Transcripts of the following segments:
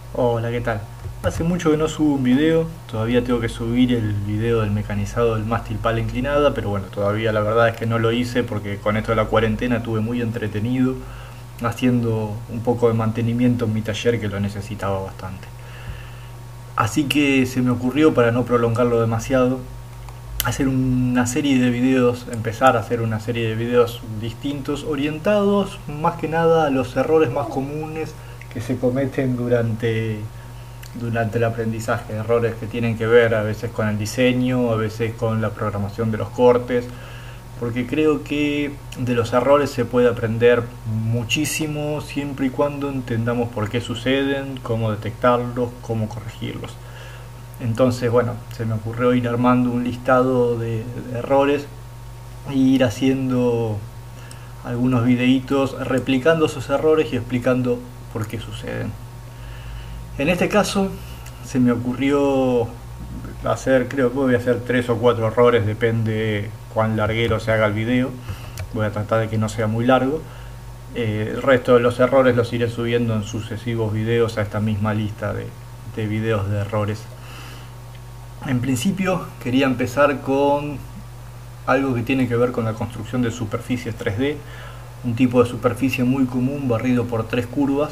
Hola, ¿qué tal? Hace mucho que no subo un video, todavía tengo que subir el video del mecanizado del mástil pala inclinada, pero bueno, todavía la verdad es que no lo hice porque con esto de la cuarentena estuve muy entretenido haciendo un poco de mantenimiento en mi taller que lo necesitaba bastante. Así que se me ocurrió, para no prolongarlo demasiado, hacer una serie de videos, empezar a hacer una serie de videos distintos, orientados más que nada a los errores más comunes que se cometen durante el aprendizaje, errores que tienen que ver a veces con el diseño, a veces con la programación de los cortes, porque creo que de los errores se puede aprender muchísimo siempre y cuando entendamos por qué suceden, cómo detectarlos, cómo corregirlos. Entonces, bueno, se me ocurrió ir armando un listado de errores e ir haciendo algunos videitos replicando esos errores y explicando por qué suceden. En este caso se me ocurrió hacer, creo que voy a hacer 3 o 4 errores, depende cuán larguero se haga el video. Voy a tratar de que no sea muy largo. El resto de los errores los iré subiendo en sucesivos videos a esta misma lista de videos de errores. En principio quería empezar con algo que tiene que ver con la construcción de superficies 3D, un tipo de superficie muy común barrido por 3 curvas,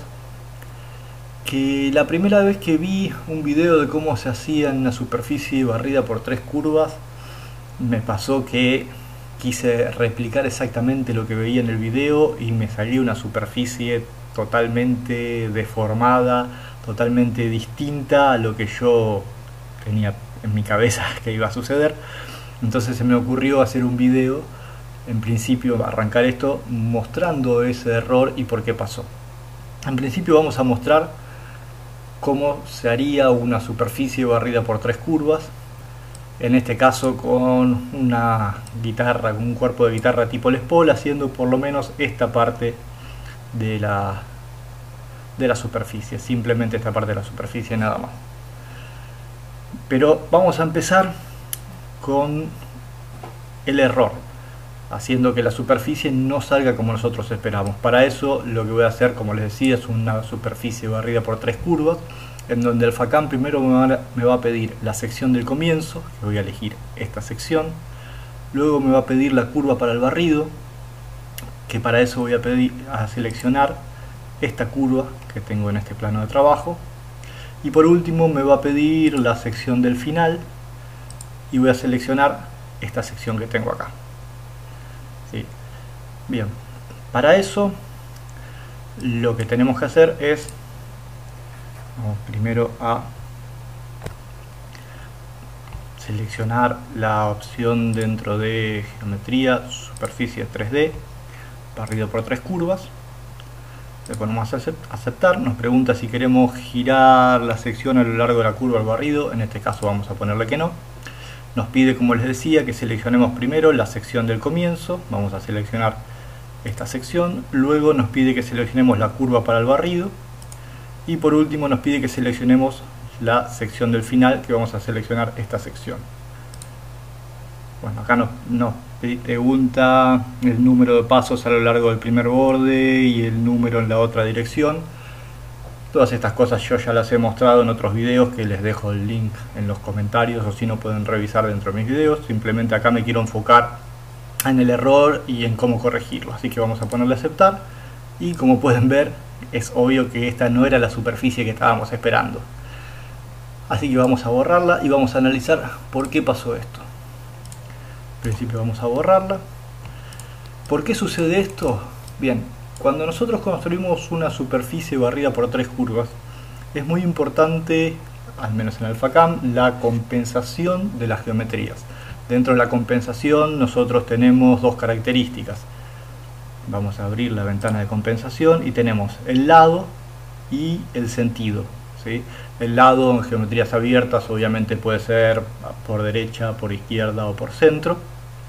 que la primera vez que vi un video de cómo se hacía en una superficie barrida por 3 curvas, me pasó que quise replicar exactamente lo que veía en el video y me salió una superficie totalmente deformada, totalmente distinta a lo que yo tenía en mi cabeza que iba a suceder. Entonces se me ocurrió hacer un video, en principio arrancar esto mostrando ese error y por qué pasó. En principio vamos a mostrar cómo se haría una superficie barrida por 3 curvas, en este caso con una guitarra, con un cuerpo de guitarra tipo Les Paul, haciendo por lo menos esta parte de la superficie, simplemente esta parte de la superficie nada más. Pero vamos a empezar con el error, haciendo que la superficie no salga como nosotros esperamos. Para eso lo que voy a hacer, como les decía, es una superficie barrida por 3 curvas, en donde el FACAM primero me va a pedir la sección del comienzo, que voy a elegir esta sección. Luego me va a pedir la curva para el barrido, que para eso voy a seleccionar esta curva que tengo en este plano de trabajo. Y por último me va a pedir la sección del final y voy a seleccionar esta sección que tengo acá. ¿Sí? Bien, para eso lo que tenemos que hacer es, vamos primero a seleccionar la opción dentro de geometría, superficie 3D, barrido por 3 curvas. Le ponemos a aceptar, nos pregunta si queremos girar la sección a lo largo de la curva al barrido, en este caso vamos a ponerle que no. Nos pide, como les decía, que seleccionemos primero la sección del comienzo, vamos a seleccionar esta sección, luego nos pide que seleccionemos la curva para el barrido y por último nos pide que seleccionemos la sección del final, que vamos a seleccionar esta sección. Bueno, acá nos pregunta el número de pasos a lo largo del primer borde y el número en la otra dirección. Todas estas cosas yo ya las he mostrado en otros videos, que les dejo el link en los comentarios, o si no pueden revisar dentro de mis videos. Simplemente acá me quiero enfocar en el error y en cómo corregirlo, así que vamos a ponerle aceptar. Y como pueden ver, es obvio que esta no era la superficie que estábamos esperando, así que vamos a borrarla y vamos a analizar por qué pasó esto. En principio vamos a borrarla. ¿Por qué sucede esto? Bien, cuando nosotros construimos una superficie barrida por 3 curvas, es muy importante, al menos en el FACAM, la compensación de las geometrías. Dentro de la compensación nosotros tenemos dos características. Vamos a abrir la ventana de compensación y tenemos el lado y el sentido, ¿sí? El lado en geometrías abiertas obviamente puede ser por derecha, por izquierda o por centro.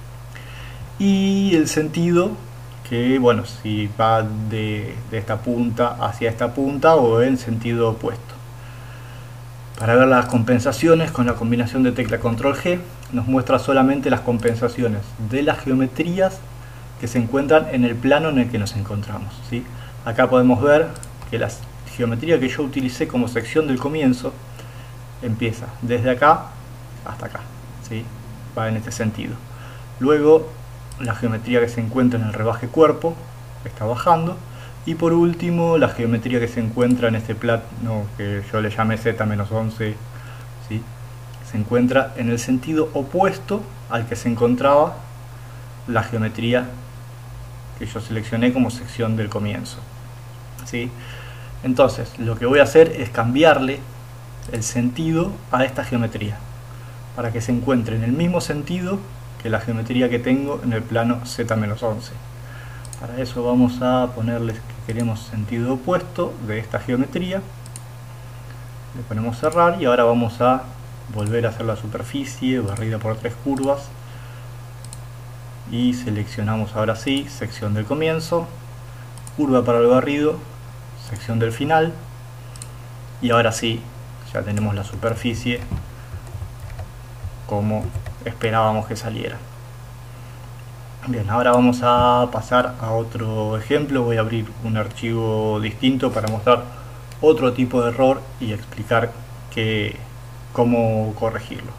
Y el sentido, que bueno, si va de esta punta hacia esta punta o en sentido opuesto. Para ver las compensaciones, con la combinación de tecla Control G, nos muestra solamente las compensaciones de las geometrías que se encuentran en el plano en el que nos encontramos, ¿sí? Acá podemos ver que las geometría que yo utilicé como sección del comienzo empieza desde acá hasta acá, ¿sí? Va en este sentido. Luego la geometría que se encuentra en el rebaje cuerpo está bajando, y por último la geometría que se encuentra en este plano que yo le llamé Z-11, ¿sí? Se encuentra en el sentido opuesto al que se encontraba la geometría que yo seleccioné como sección del comienzo, ¿sí? Entonces lo que voy a hacer es cambiarle el sentido a esta geometría para que se encuentre en el mismo sentido que la geometría que tengo en el plano Z-11. Para eso vamos a ponerle que queremos sentido opuesto de esta geometría, le ponemos cerrar, y ahora vamos a volver a hacer la superficie barrida por 3 curvas y seleccionamos ahora sí sección del comienzo, curva para el barrido, sección del final, y ahora sí ya tenemos la superficie como esperábamos que saliera. Bien, ahora vamos a pasar a otro ejemplo. Voy a abrir un archivo distinto para mostrar otro tipo de error y explicar cómo corregirlo.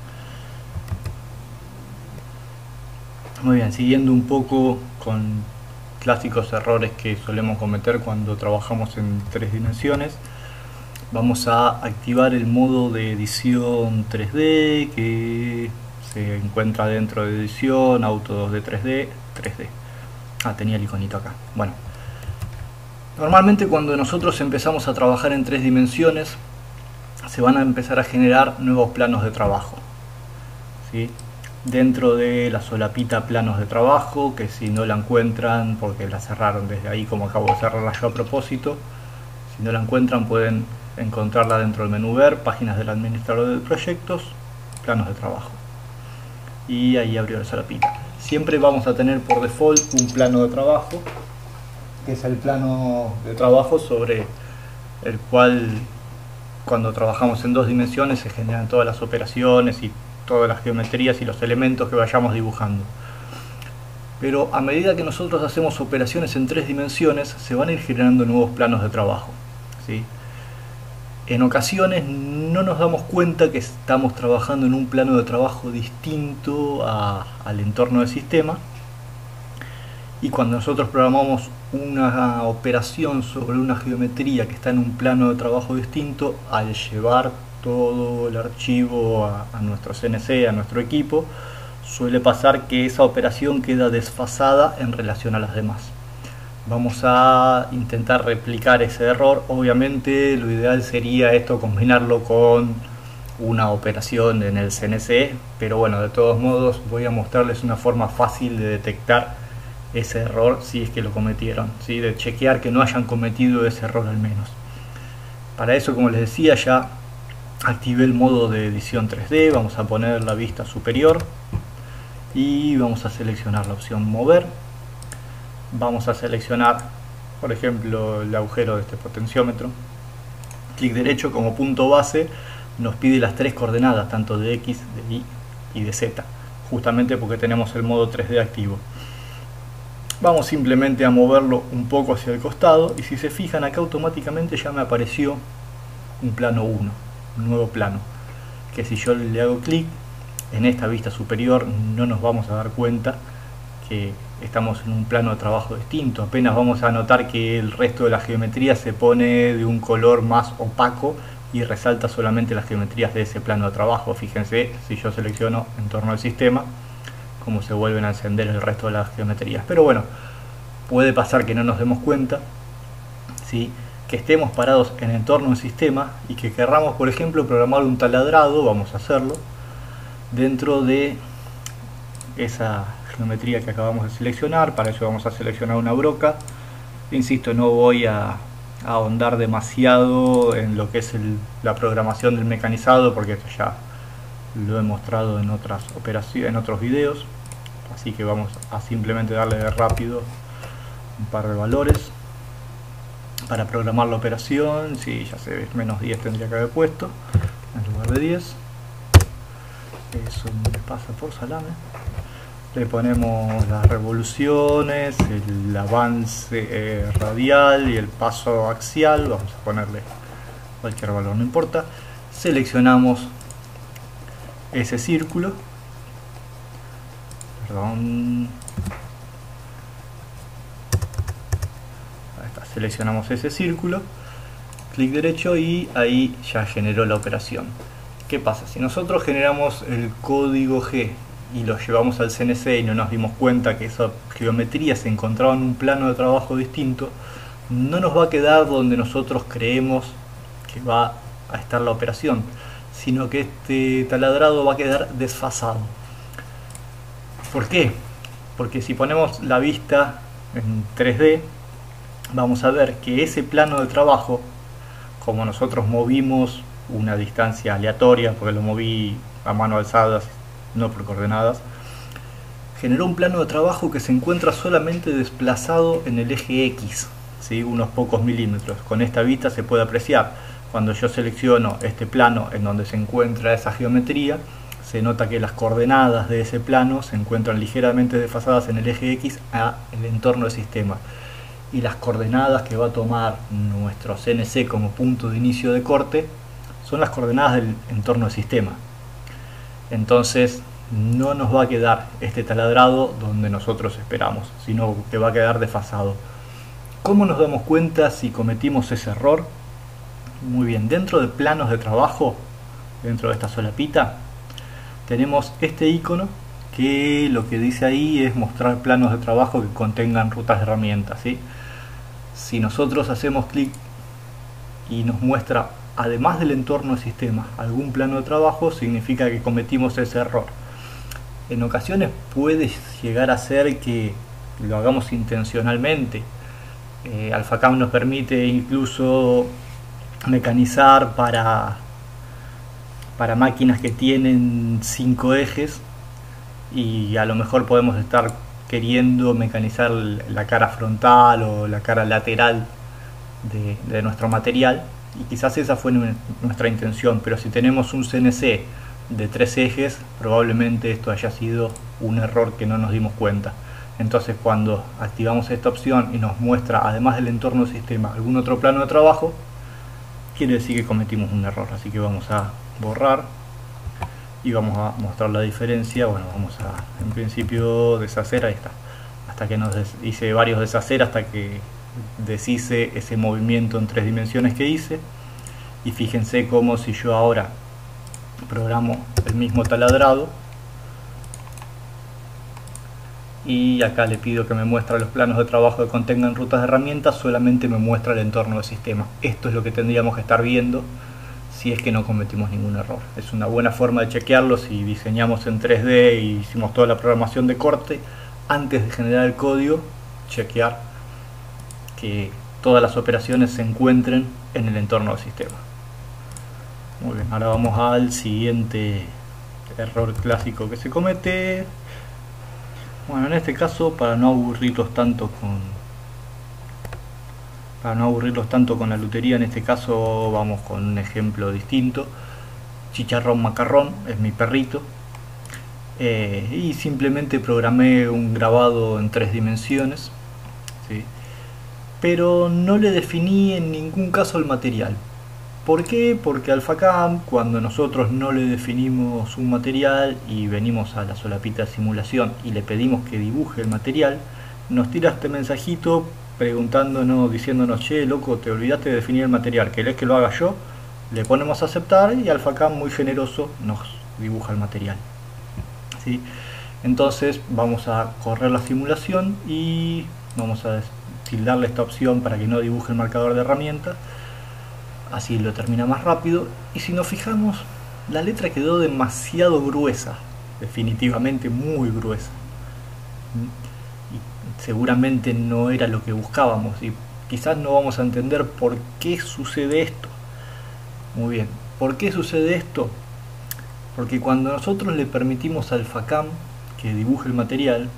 Muy bien, siguiendo un poco con clásicos errores que solemos cometer cuando trabajamos en 3 dimensiones, vamos a activar el modo de edición 3D que se encuentra dentro de edición, auto 2D 3D. Tenía el iconito acá. Bueno, normalmente cuando nosotros empezamos a trabajar en 3 dimensiones se van a empezar a generar nuevos planos de trabajo, ¿sí? Dentro de la solapita planos de trabajo, que si no la encuentran porque la cerraron desde ahí, como acabo de cerrarla yo a propósito, si no la encuentran pueden encontrarla dentro del menú ver, páginas del administrador de proyectos, planos de trabajo, y ahí abrió la solapita. Siempre vamos a tener por default un plano de trabajo, que es el plano de trabajo sobre el cual cuando trabajamos en 2 dimensiones se generan todas las operaciones y todas las geometrías y los elementos que vayamos dibujando. Pero a medida que nosotros hacemos operaciones en 3 dimensiones se van a ir generando nuevos planos de trabajo, ¿sí? En ocasiones no nos damos cuenta que estamos trabajando en un plano de trabajo distinto al entorno del sistema, y cuando nosotros programamos una operación sobre una geometría que está en un plano de trabajo distinto, al llevar todo el archivo a nuestro CNC, a nuestro equipo, suele pasar que esa operación queda desfasada en relación a las demás. Vamos a intentar replicar ese error. Obviamente lo ideal sería esto, combinarlo con una operación en el CNC, pero bueno, de todos modos voy a mostrarles una forma fácil de detectar ese error si es que lo cometieron, ¿sí? De chequear que no hayan cometido ese error al menos. Para eso, como les decía, ya activé el modo de edición 3D, vamos a poner la vista superior y vamos a seleccionar la opción mover. Vamos a seleccionar, por ejemplo, el agujero de este potenciómetro. Clic derecho, como punto base nos pide las 3 coordenadas, tanto de X, de Y y de Z, justamente porque tenemos el modo 3D activo. Vamos simplemente a moverlo un poco hacia el costado, y si se fijan acá automáticamente ya me apareció un plano 1, un nuevo plano, que si yo le hago clic en esta vista superior no nos vamos a dar cuenta que estamos en un plano de trabajo distinto. Apenas vamos a notar que el resto de la geometría se pone de un color más opaco y resalta solamente las geometrías de ese plano de trabajo. Fíjense, si yo selecciono entorno al sistema, cómo se vuelven a encender el resto de las geometrías. Pero bueno, puede pasar que no nos demos cuenta, ¿sí? Que estemos parados en entorno al sistema y que querramos, por ejemplo, programar un taladrado. Vamos a hacerlo dentro de esa geometría que acabamos de seleccionar. Para eso vamos a seleccionar una broca. Insisto, no voy a ahondar demasiado en lo que es la programación del mecanizado, porque esto ya lo he mostrado en otras operaciones, en otros videos, así que vamos a simplemente darle de rápido un par de valores para programar la operación. Si ya se ve, menos 10 tendría que haber puesto en lugar de 10. Eso me pasa por salame. Le ponemos las revoluciones, el avance radial y el paso axial. Vamos a ponerle cualquier valor, no importa. Seleccionamos ese círculo. Perdón. Ahí está. Seleccionamos ese círculo. Clic derecho y ahí ya generó la operación. ¿Qué pasa? Si nosotros generamos el código G y lo llevamos al CNC y no nos dimos cuenta que esa geometría se encontraba en un plano de trabajo distinto, no nos va a quedar donde nosotros creemos que va a estar la operación, sino que este taladrado va a quedar desfasado. ¿Por qué? Porque si ponemos la vista en 3D, vamos a ver que ese plano de trabajo, como nosotros movimos una distancia aleatoria, porque lo moví a mano alzada, no por coordenadas, generó un plano de trabajo que se encuentra solamente desplazado en el eje X, ¿sí? Unos pocos milímetros. Con esta vista se puede apreciar. Cuando yo selecciono este plano en donde se encuentra esa geometría, se nota que las coordenadas de ese plano se encuentran ligeramente desfasadas en el eje X a el entorno del sistema. Y las coordenadas que va a tomar nuestro CNC como punto de inicio de corte son las coordenadas del entorno del sistema. Entonces no nos va a quedar este taladrado donde nosotros esperamos, sino que va a quedar desfasado. ¿Cómo nos damos cuenta si cometimos ese error? Muy bien, dentro de planos de trabajo, dentro de esta solapita, tenemos este icono que lo que dice ahí es mostrar planos de trabajo que contengan rutas de herramientas, ¿sí? Si nosotros hacemos clic y nos muestra, además del entorno del sistema, algún plano de trabajo, significa que cometimos ese error. En ocasiones puede llegar a ser que lo hagamos intencionalmente. AlphaCam nos permite incluso mecanizar para máquinas que tienen 5 ejes, y a lo mejor podemos estar queriendo mecanizar la cara frontal o la cara lateral de nuestro material, y quizás esa fue nuestra intención, pero si tenemos un CNC de 3 ejes, probablemente esto haya sido un error que no nos dimos cuenta. Entonces, cuando activamos esta opción y nos muestra, además del entorno del sistema, algún otro plano de trabajo, quiere decir que cometimos un error. Así que vamos a borrar y vamos a mostrar la diferencia. Bueno, vamos a, en principio, deshacer. Ahí está, hasta que nos hice varios deshacer, hasta que deshice ese movimiento en 3 dimensiones que hice. Y fíjense cómo si yo ahora programo el mismo taladrado y acá le pido que me muestre los planos de trabajo que contengan rutas de herramientas, solamente me muestra el entorno del sistema. Esto es lo que tendríamos que estar viendo si es que no cometimos ningún error. Es una buena forma de chequearlo si diseñamos en 3D y hicimos toda la programación de corte. Antes de generar el código, chequear que todas las operaciones se encuentren en el entorno del sistema. Muy bien, ahora vamos al siguiente error clásico que se comete. Bueno, en este caso, para no aburrirlos tanto con la lutería, en este caso vamos con un ejemplo distinto. Chicharrón Macarrón es mi perrito, y simplemente programé un grabado en 3 dimensiones, ¿sí? Pero no le definí en ningún caso el material. ¿Por qué? Porque AlphaCam, cuando nosotros no le definimos un material y venimos a la solapita de simulación y le pedimos que dibuje el material, nos tira este mensajito preguntándonos, diciéndonos: che, loco, te olvidaste de definir el material, ¿querés que lo haga yo? Le ponemos a aceptar y AlphaCam, muy generoso, nos dibuja el material, ¿sí? Entonces vamos a correr la simulación y vamos a tildarle esta opción para que no dibuje el marcador de herramientas. Así lo termina más rápido. Y si nos fijamos, la letra quedó demasiado gruesa, definitivamente muy gruesa, y seguramente no era lo que buscábamos, y quizás no vamos a entender por qué sucede esto. Muy bien, ¿por qué sucede esto? Porque cuando nosotros le permitimos a AlphaCam que dibuje el material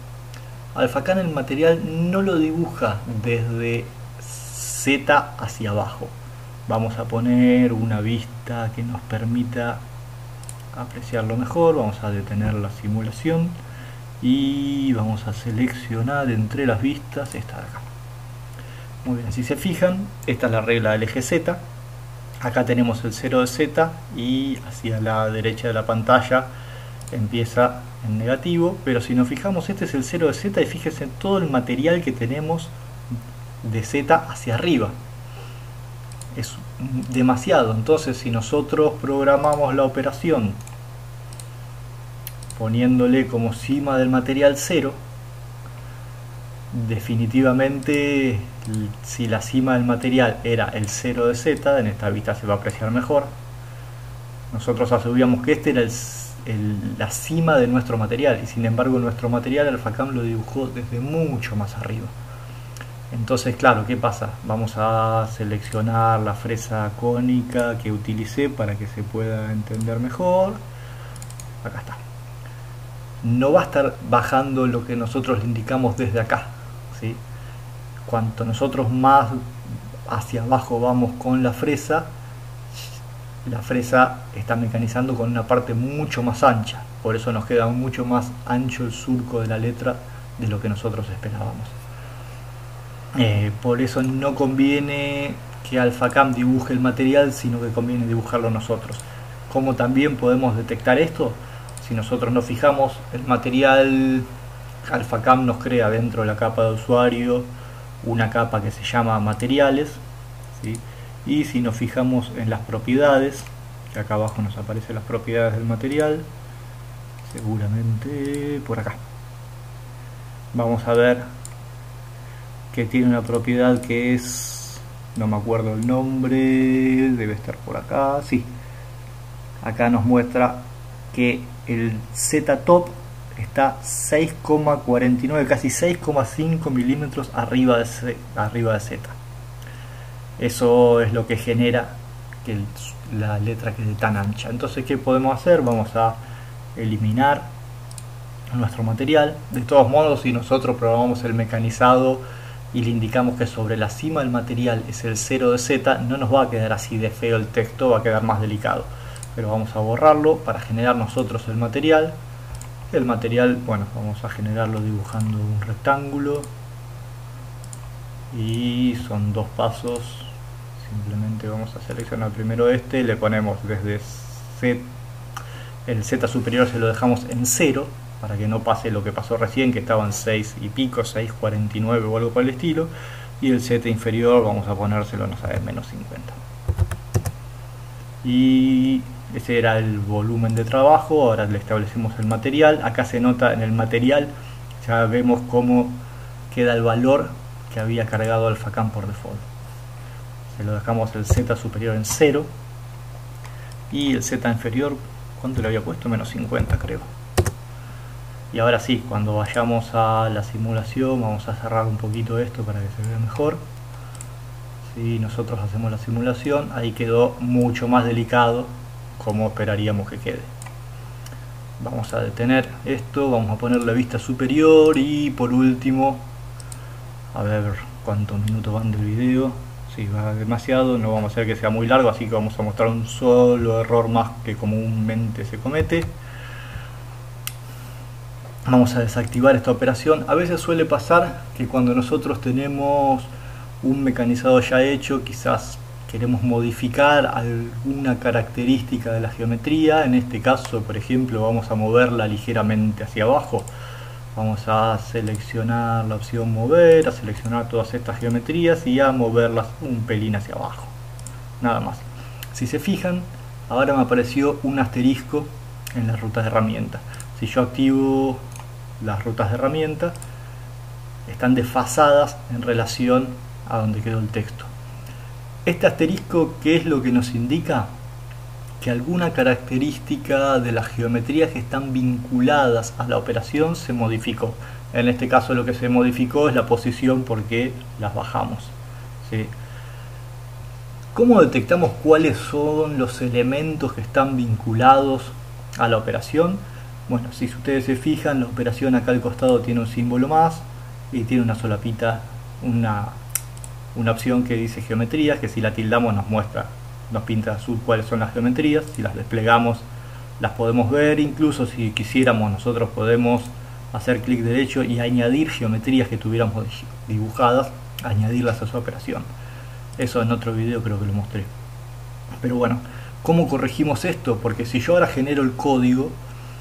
no lo dibuja desde Z hacia abajo. Vamos a poner una vista que nos permita apreciarlo mejor. Vamos a detener la simulación y vamos a seleccionar entre las vistas esta de acá. Muy bien, si se fijan, esta es la regla del eje Z. Acá tenemos el 0 de Z y hacia la derecha de la pantalla empieza en negativo, pero si nos fijamos, este es el 0 de Z y fíjense en todo el material que tenemos de Z hacia arriba. Es demasiado. Entonces, si nosotros programamos la operación poniéndole como cima del material 0, definitivamente, si la cima del material era el 0 de Z, en esta vista se va a apreciar mejor, nosotros asumíamos que este era la cima de nuestro material, y sin embargo nuestro material Alphacam lo dibujó desde mucho más arriba. Entonces, claro, ¿qué pasa? Vamos a seleccionar la fresa cónica que utilicé para que se pueda entender mejor. Acá está. No va a estar bajando lo que nosotros le indicamos desde acá, ¿sí? Cuanto nosotros más hacia abajo vamos con la fresa está mecanizando con una parte mucho más ancha. Por eso nos queda mucho más ancho el surco de la letra de lo que nosotros esperábamos. Por eso no conviene que Alphacam dibuje el material, sino que conviene dibujarlo nosotros. ¿Cómo también podemos detectar esto? Si nosotros nos fijamos, el material Alphacam nos crea dentro de la capa de usuario una capa que se llama materiales, ¿sí? Y si nos fijamos en las propiedades, que acá abajo nos aparecen las propiedades del material, seguramente por acá, vamos a ver que tiene una propiedad que es, no me acuerdo el nombre, debe estar por acá, sí, acá nos muestra que el Z-top está 6,49, casi 6,5 milímetros arriba de Z. Eso es lo que genera que la letra quede tan ancha. Entonces, ¿qué podemos hacer? Vamos a eliminar nuestro material. De todos modos, si nosotros probamos el mecanizado y le indicamos que sobre la cima del material es el 0 de Z, no nos va a quedar así de feo el texto, va a quedar más delicado. Pero vamos a borrarlo para generar nosotros el material. El material, bueno, vamos a generarlo dibujando un rectángulo. Y son dos pasos. Simplemente vamos a seleccionar primero este, le ponemos desde Z, el Z superior se lo dejamos en 0, para que no pase lo que pasó recién, que estaba en 6 y pico, 6,49 o algo por el estilo. Y el Z inferior vamos a ponérselo, no sé, menos 50. Y ese era el volumen de trabajo. Ahora le establecemos el material. Acá se nota en el material, ya vemos cómo queda el valor que había cargado Alphacam por default. Se lo dejamos el Z superior en 0 y el Z inferior, ¿cuánto le había puesto? Menos 50 creo. Y ahora sí, cuando vayamos a la simulación, vamos a cerrar un poquito esto para que se vea mejor. Si nosotros hacemos la simulación, ahí quedó mucho más delicado, como esperaríamos que quede. Vamos a detener esto, vamos a poner la vista superior y por último, a ver cuántos minutos van del video. Si va demasiado, no vamos a hacer que sea muy largo, así que vamos a mostrar un solo error más que comúnmente se comete. Vamos a desactivar esta operación. A veces suele pasar que cuando nosotros tenemos un mecanizado ya hecho, quizás queremos modificar alguna característica de la geometría. En este caso, por ejemplo, vamos a moverla ligeramente hacia abajo. Vamos a seleccionar la opción mover, a seleccionar todas estas geometrías y a moverlas un pelín hacia abajo. Nada más. Si se fijan, ahora me apareció un asterisco en las rutas de herramienta. Si yo activo las rutas de herramienta, están desfasadas en relación a donde quedó el texto. Este asterisco, ¿qué es lo que nos indica? Que alguna característica de las geometrías que están vinculadas a la operación se modificó. En este caso lo que se modificó es la posición porque las bajamos, ¿sí? ¿Cómo detectamos cuáles son los elementos que están vinculados a la operación? Bueno, si ustedes se fijan, la operación acá al costado tiene un símbolo más y tiene una solapita, una opción que dice geometrías, que si la tildamos nos muestra, nos pinta azul cuáles son las geometrías. Si las desplegamos las podemos ver, incluso si quisiéramos nosotros podemos hacer clic derecho y añadir geometrías que tuviéramos dibujadas, añadirlas a su operación. Eso en otro video creo que lo mostré. Pero bueno, ¿cómo corregimos esto? Porque si yo ahora genero el código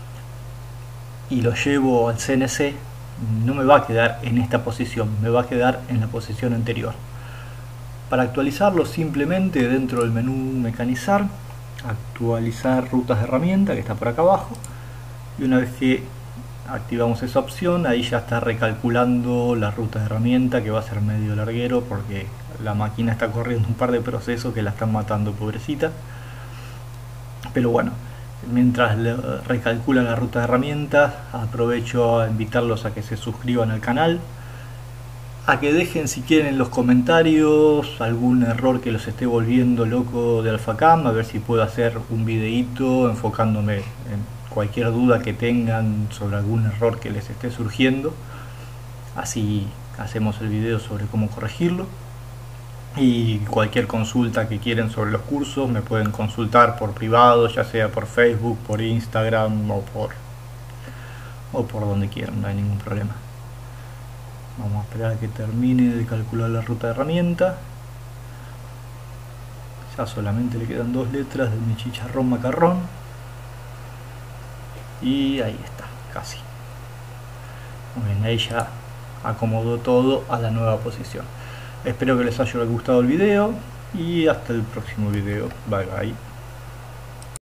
y lo llevo al CNC, no me va a quedar en esta posición, me va a quedar en la posición anterior. Para actualizarlo, simplemente dentro del menú mecanizar, actualizar rutas de herramienta, que está por acá abajo, y una vez que activamos esa opción, ahí ya está recalculando la ruta de herramienta, que va a ser medio larguero porque la máquina está corriendo un par de procesos que la están matando, pobrecita. Pero bueno, mientras recalcula la ruta de herramientas, aprovecho a invitarlos a que se suscriban al canal, a que dejen si quieren en los comentarios algún error que los esté volviendo loco de AlphaCam, a ver si puedo hacer un videíto enfocándome en cualquier duda que tengan sobre algún error que les esté surgiendo. Así hacemos el video sobre cómo corregirlo. Y cualquier consulta que quieren sobre los cursos me pueden consultar por privado, ya sea por Facebook, por Instagram o por donde quieran, no hay ningún problema. Vamos a esperar a que termine de calcular la ruta de herramienta. Ya solamente le quedan 2 letras de mi chicharrón macarrón. Y ahí está, casi. Muy bien, ahí ya acomodó todo a la nueva posición. Espero que les haya gustado el video y hasta el próximo video. Bye bye.